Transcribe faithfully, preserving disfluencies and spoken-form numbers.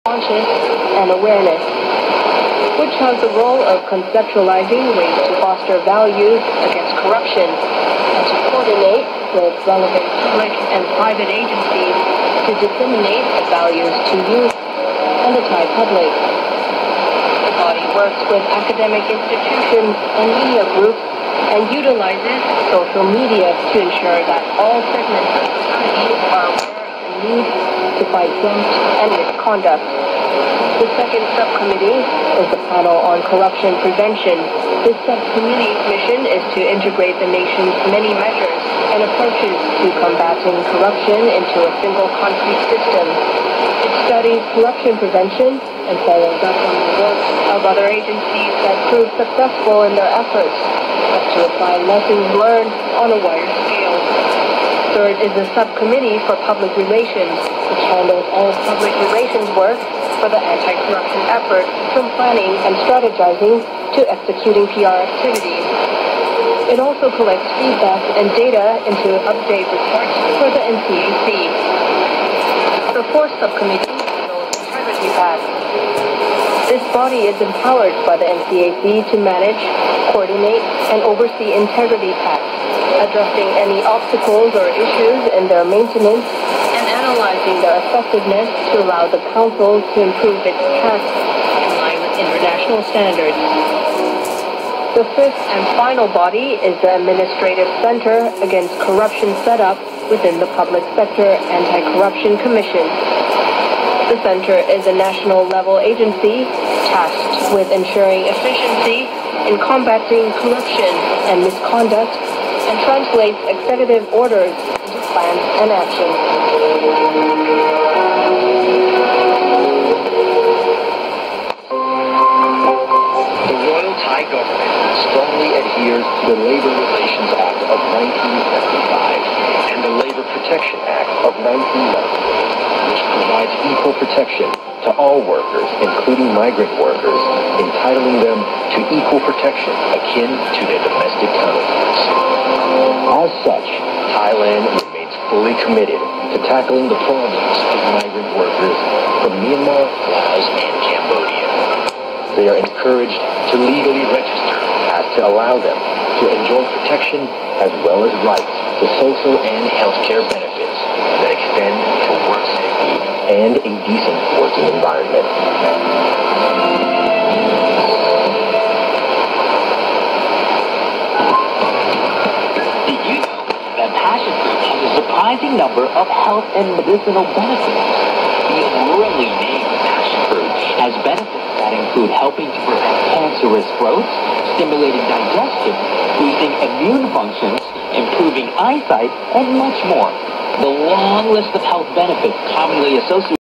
conscious and awareness, which has the role of conceptualizing ways to foster values against corruption and to coordinate with relevant public and private agencies to disseminate the values to youth and the Thai public. The body works with academic institutions and media groups and utilizes social media to ensure that all segments of society are aware of the need to fight graft and misconduct. The second subcommittee is the panel on corruption prevention. This subcommittee's mission is to integrate the nation's many measures and approaches to combating corruption into a single concrete system. It studies corruption prevention and follows up on the work of other agencies that prove successful in their efforts, but to apply lessons learned on a wider scale. Third is the subcommittee for public relations, which handles all public relations work for the anti-corruption effort, from planning and strategizing to executing P R activities. It also collects feedback and data into update reports for the N C A C. The fourth subcommittee handles Integrity PAC. This body is empowered by the N C A C to manage, coordinate, and oversee Integrity PAC, addressing any obstacles or issues in their maintenance and analyzing their effectiveness to allow the Council to improve its tasks in line with international standards. The fifth and final body is the Administrative Center Against Corruption set up within the Public Sector Anti-Corruption Commission. The center is a national-level agency tasked with ensuring efficiency in combating corruption and misconduct and translates executive orders into plans and actions. The Royal Thai government strongly adheres to the Labor Relations Act of nineteen seventy-five and the Labor Protection Act of nineteen ninety-eight, which provides equal protection to all workers, including migrant workers, entitling them to equal protection akin to their domestic counterparts. As such, Thailand remains fully committed to tackling the problems of migrant workers from Myanmar, Laos, and Cambodia. They are encouraged to legally register as to allow them to enjoy protection as well as rights to social and healthcare benefits that extend to work safety and a decent working environment. Did you know that passion fruit has a surprising number of health and medicinal benefits? The alluringly named passion fruit has benefits that include helping to prevent cancerous growth, stimulating digestion, boosting immune functions, improving eyesight, and much more. The long list of health benefits commonly associated